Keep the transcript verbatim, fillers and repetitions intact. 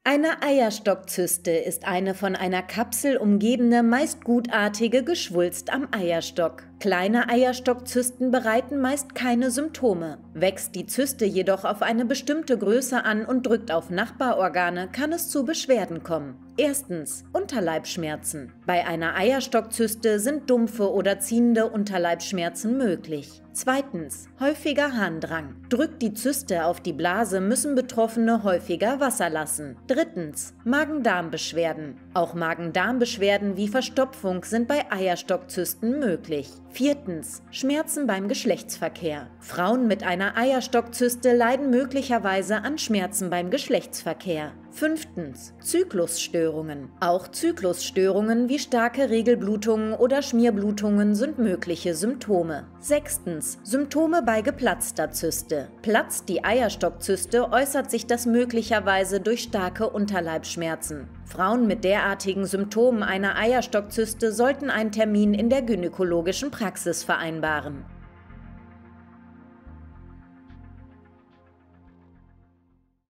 Eine Eierstockzyste ist eine von einer Kapsel umgebene, meist gutartige Geschwulst am Eierstock. Kleine Eierstockzysten bereiten meist keine Symptome. Wächst die Zyste jedoch auf eine bestimmte Größe an und drückt auf Nachbarorgane, kann es zu Beschwerden kommen. Erstens. Unterleibsschmerzen. Bei einer Eierstockzyste sind dumpfe oder ziehende Unterleibsschmerzen möglich. Zweitens. Häufiger Harndrang. Drückt die Zyste auf die Blase, müssen Betroffene häufiger Wasser lassen. Drittens. Magen-Darm-Beschwerden. Auch Magen-Darm-Beschwerden wie Verstopfung sind bei Eierstockzysten möglich. Viertens. Schmerzen beim Geschlechtsverkehr. Frauen mit einer Eierstockzyste leiden möglicherweise an Schmerzen beim Geschlechtsverkehr. Fünftens. Zyklusstörungen. Auch Zyklusstörungen wie starke Regelblutungen oder Schmierblutungen sind mögliche Symptome. Sechstens. Symptome bei geplatzter Zyste. Platzt die Eierstockzyste, äußert sich das möglicherweise durch starke Unterleibsschmerzen. Frauen mit derartigen Symptomen einer Eierstockzyste sollten einen Termin in der gynäkologischen Praxis vereinbaren.